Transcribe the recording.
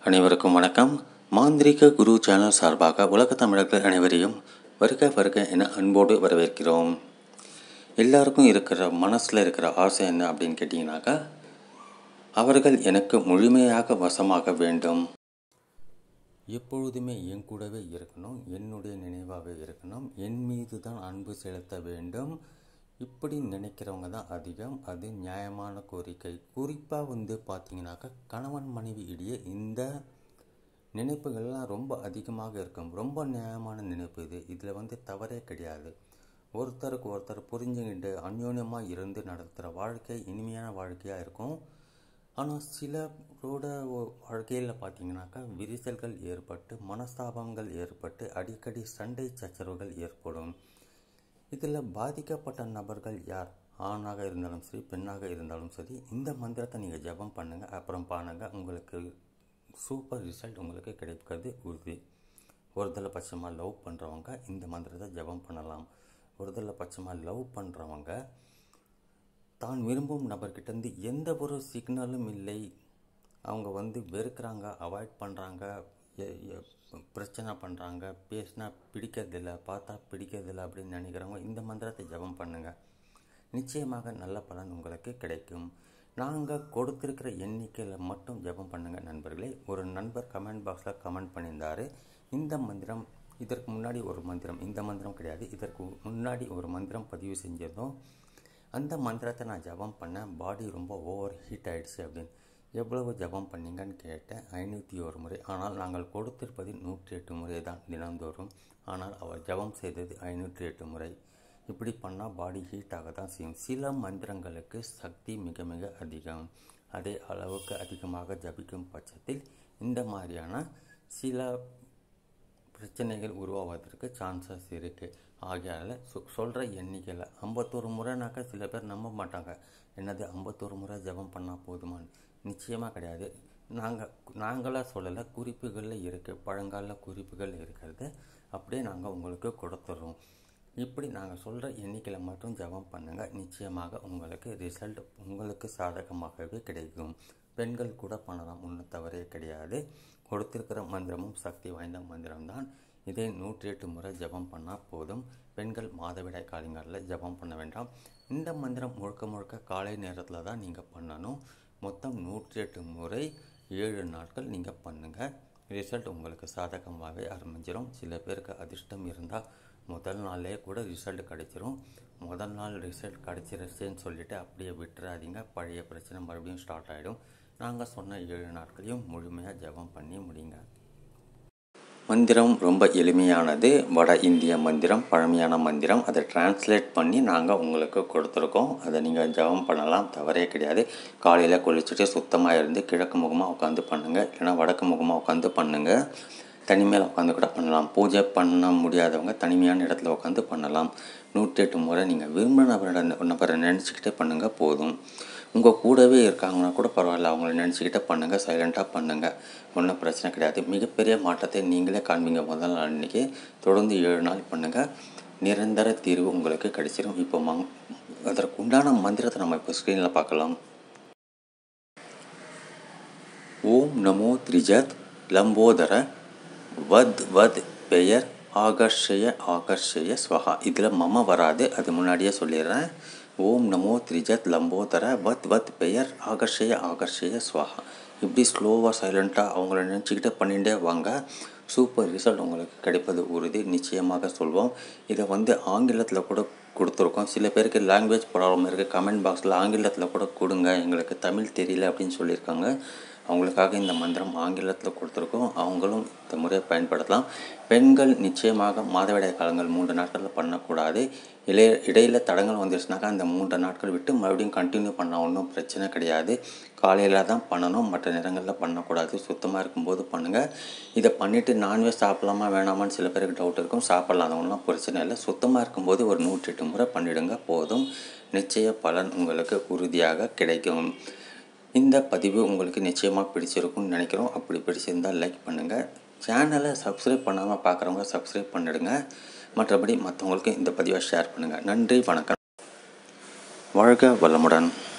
அனைவருக்கும் வணக்கம். மாந்திரீக குரு சேனல் சார்பாக உலக தமிழர்கள் அனைவரையும் வருக வருக என அன்போடு வரவேற்கிறோம். எல்லாருக்கும் இருக்கிற மனசில் இருக்கிற ஆசை என்ன அப்படின்னு கேட்டிங்கனாக்கா, அவர்கள் எனக்கு முழுமையாக வசமாக வேண்டும், எப்பொழுதுமே என் கூடவே இருக்கணும், என்னுடைய நினைவாக இருக்கணும், என் மீது தான் அன்பு செலுத்த வேண்டும், இப்படி நினைக்கிறவங்க தான் அதிகம். அது நியாயமான கோரிக்கை. குறிப்பாக பார்த்தீங்கன்னாக்கா, கணவன் மனைவி இடையே இந்த நினைப்புகள்லாம் ரொம்ப அதிகமாக இருக்கும். ரொம்ப நியாயமான நினைப்பு இது. இதில் தவறே கிடையாது. ஒருத்தருக்கு ஒருத்தர் புரிஞ்சுக்கிட்டு அந்யோன்யமாக இருந்து நடத்துகிற வாழ்க்கை இனிமையான வாழ்க்கையாக இருக்கும். ஆனால் சிலரோட வாழ்க்கையில் பார்த்தீங்கன்னாக்கா, விரிசல்கள் ஏற்பட்டு மனஸ்தாபங்கள் ஏற்பட்டு அடிக்கடி சண்டை சச்சரவுகள் ஏற்படும். இதில் பாதிக்கப்பட்ட நபர்கள் யார்? ஆணாக இருந்தாலும் சரி, பெண்ணாக இருந்தாலும் சரி, இந்த மந்திரத்தை நீங்கள் ஜபம் பண்ணுங்கள். அப்புறம் பாருங்கள், உங்களுக்கு சூப்பர் ரிசல்ட் உங்களுக்கு கிடைக்கிறது உறுதி. ஒருதலை பட்சமாக லவ் பண்ணுறவங்க இந்த மந்திரத்தை ஜபம் பண்ணலாம். ஒருதலை பட்சமாக லவ் பண்ணுறவங்க தான் விரும்பும் நபர்கிட்டேருந்து எந்த ஒரு சிக்னலும் இல்லை, அவங்க வெறுக்கிறாங்க, அவாய்ட் பண்ணுறாங்க, பிரச்சனை பண்ணுறாங்க, பேசினா பிடிக்கிறதில்ல, பார்த்தா பிடிக்கிறதில்ல அப்படின்னு நினைக்கிறவங்க இந்த மந்திரத்தை ஜபம் பண்ணுங்கள். நிச்சயமாக நல்ல பலன் உங்களுக்கு கிடைக்கும். நாங்கள் கொடுத்துருக்கிற எண்ணிக்கையில் மட்டும் ஜபம் பண்ணுங்கள் நண்பர்களே. ஒரு நண்பர் கமெண்ட் பாக்ஸில் கமெண்ட் பண்ணியிருந்தார், இந்த மந்திரம் இதற்கு முன்னாடி ஒரு மந்திரம், இந்த மந்திரம் கிடையாது, இதற்கு முன்னாடி ஒரு மந்திரம் பதிவு செஞ்சிருந்தோம், அந்த மந்திரத்தை நான் ஜபம் பண்ணேன், பாடி ரொம்ப ஓவர் ஹீட் ஆகிடுச்சு அப்படின்னு. எவ்வளவு ஜபம் பண்ணிங்கன்னு கேட்டேன். 501 முறை. ஆனால் நாங்கள் கொடுத்திருப்பது 108 முறை தான் தினந்தோறும். ஆனால் அவர் ஜபம் செய்தது 508 முறை. இப்படி பண்ணால் பாடி ஹீட்டாக தான் செய்யும். சில மந்திரங்களுக்கு சக்தி மிக மிக அதிகம். அதே அளவுக்கு அதிகமாக ஜபிக்கும் பட்சத்தில் இந்த மாதிரியான சில பிரச்சனைகள் உருவாவதற்கு சான்சஸ் இருக்குது. ஆகையால் சொல்கிற எண்ணிக்கையில் 51 முறைனாக்கா சில பேர் நம்ப மாட்டாங்க. என்னது 51 முறை ஜபம் பண்ணால் போதுமான்னு? நிச்சயமாக கிடையாது. நாங்களாக சொல்லலை, குறிப்புகளில் இருக்குது, பழங்கால குறிப்புகள் இருக்கிறது அப்படியே நாங்கள் உங்களுக்கு கொடுத்துட்றோம். இப்படி நாங்கள் சொல்கிற எண்ணிக்கையில் மட்டும் ஜபம் பண்ணுங்கள். நிச்சயமாக உங்களுக்கு ரிசல்ட் உங்களுக்கு சாதகமாகவே கிடைக்கும். பெண்கள் கூட பண்ணலாம், ஒன்றும் தவறே கிடையாது. கொடுத்திருக்கிற மந்திரமும் சக்தி வாய்ந்த மந்திரம்தான். இதை 108 முறை ஜபம் பண்ணால் போதும். பெண்கள் மாதவிடாய் காலங்களில் ஜபம் பண்ண வேண்டாம். இந்த மந்திரம் முழுக்க முழுக்க காலை நேரத்தில் தான் நீங்கள் பண்ணணும். மொத்தம் 108 முறை 7 நாட்கள் நீங்கள் பண்ணுங்கள். ரிசல்ட் உங்களுக்கு சாதகமாகவே ஆரம்பிச்சிடும். சில பேருக்கு அதிர்ஷ்டம் இருந்தால் முதல் நாளே கூட ரிசல்ட் கிடைச்சிரும். முதல் நாள் ரிசல்ட் கிடைச்சிருச்சுன்னு சொல்லிவிட்டு அப்படியே விட்டுறாதீங்க. பழைய பிரச்சனை மறுபடியும் ஸ்டார்ட் ஆகிடும். நாங்கள் சொன்ன 7 நாட்களையும் முழுமையாக ஜபம் பண்ணி முடியுங்க. மந்திரம் ரொம்ப எளிமையானது. வட இந்திய மந்திரம், பழமையான மந்திரம். அதை டிரான்ஸ்லேட் பண்ணி நாங்கள் உங்களுக்கு கொடுத்துருக்கோம். அதை நீங்கள் ஜபம் பண்ணலாம், தவறே கிடையாது. காலையில் குளிச்சுட்டு சுத்தமாக இருந்து கிழக்கு முகமாக உட்காந்து பண்ணுங்கள், இல்லைனா வடக்கு முகமாக உட்காந்து பண்ணுங்கள். தனிமையில் உட்காந்து கூட பண்ணலாம். பூஜை பண்ண முடியாதவங்க தனிமையான இடத்துல உட்காந்து பண்ணலாம். 108 முறை நீங்கள் விரும்பின நபரை நினச்சிக்கிட்டே பண்ணுங்கள் போதும். உங்கள் கூடவே இருக்காங்கன்னா கூட பரவாயில்ல, அவங்கள நினச்சிக்கிட்டே பண்ணுங்கள், சைலண்ட்டாக பண்ணுங்கள், ஒன்றும் பிரச்சனை கிடையாது. மிகப்பெரிய மாற்றத்தை நீங்களே காண்பீங்க. முதல் நாள் அன்றைக்கி தொடர்ந்து 7 நாள் பண்ணுங்கள், நிரந்தர தீர்வு உங்களுக்கு கிடைச்சிடும். இப்போ அதற்கு உண்டான மந்திரத்தை நம்ம இப்போ ஸ்க்ரீனில் பார்க்கலாம். ஓம் நமோ த்ரிஜத் லம்போதர வத் வத் பெயர் ஆகர்ஷய ஆகர்ஷய ஸ்வஹா. இதில் மம வராது, அது முன்னாடியே சொல்லிடுறேன். ஓம் நமோ த்ரிஜத் லம்போதர வத் வத் பெயர் ஆகர்ஷய ஆகர்ஷய ஸ்வஹா. இப்படி ஸ்லோவாக சைலண்ட்டாக அவங்கள நினச்சிக்கிட்டே பண்ணிகிட்டே வாங்க. சூப்பர் ரிசல்ட் உங்களுக்கு கிடைப்பது உறுதி. நிச்சயமாக சொல்வோம். இதை ஆங்கிலத்தில் கூட கொடுத்துருக்கோம். சில பேருக்கு லாங்குவேஜ் ப்ராப்ளம் இருக்குது. கமெண்ட் பாக்ஸில் ஆங்கிலத்தில் கூட கொடுங்க, எங்களுக்கு தமிழ் தெரியல அப்படின்னு சொல்லியிருக்காங்க. அவங்களுக்காக இந்த மந்திரம் ஆங்கிலத்தில் கொடுத்துருக்கோம். அவங்களும் இந்த முறையை பயன்படுத்தலாம். பெண்கள் நிச்சயமாக மாதவிடாய் காலங்கள் 3 நாட்களில் பண்ணக்கூடாது. இடையில் தடங்கள் வந்துருச்சுனாக்கா அந்த 3 நாட்கள் விட்டு மறுபடியும் கண்டினியூ பண்ண ஒன்றும் பிரச்சனை கிடையாது. காலையில் தான் பண்ணணும், மற்ற நேரங்களில் பண்ணக்கூடாது. சுத்தமாக இருக்கும்போது பண்ணுங்கள். இதை பண்ணிவிட்டு நான்வெஜ் சாப்பிடலாமா வேணாமான்னு சில பேருக்கு டவுட் இருக்கும். சாப்பிட்லாம், அது ஒன்றும் பிரச்சனை இல்லை. சுத்தமாக இருக்கும்போது ஒரு 108 முறை பண்ணிவிடுங்க போதும். நிச்சய பலன் உங்களுக்கு உறுதியாக கிடைக்கும். இந்த பதிவு உங்களுக்கு நிச்சயமாக பிடிச்சிருக்கும்னு நினைக்கிறோம். அப்படி பிடிச்சிருந்தால் லைக் பண்ணுங்கள். சேனலை சப்ஸ்கிரைப் பண்ணாமல் பார்க்குறவங்க சப்ஸ்கிரைப் பண்ணிடுங்க. மற்றபடி மற்றவங்களுக்கு இந்த பதிவை ஷேர் பண்ணுங்கள். நன்றி, வணக்கம். வாழ்க வளமுடன்.